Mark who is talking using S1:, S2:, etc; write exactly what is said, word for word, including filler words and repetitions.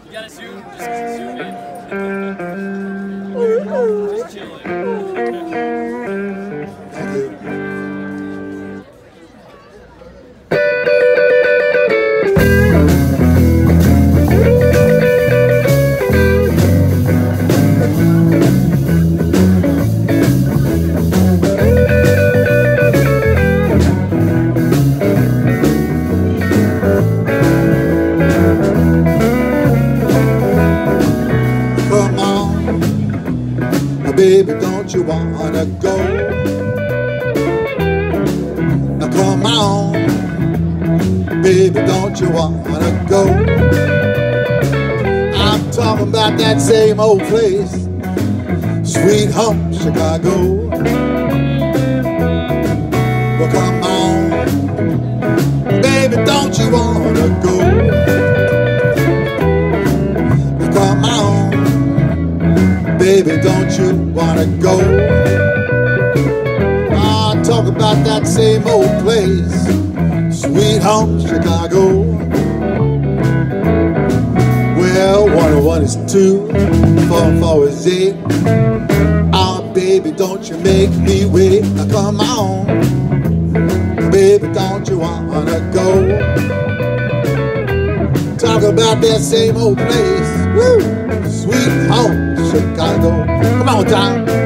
S1: You gotta zoom, just zoom in. Just chilling.
S2: Baby, don't you wanna go? Now come on, baby, don't you wanna go? I'm talking about that same old place, Sweet Home Chicago. Well, come on, baby, don't you wanna go? Now come on, baby, don't you wanna go? Ah, talk about that same old place, Sweet Home Chicago. Well, one and one is two, four and four is eight. Ah, baby, don't you make me wait. Now come on, baby, don't you wanna go? Talk about that same old place, woo, Sweet Home Chicago. Come on, Tom.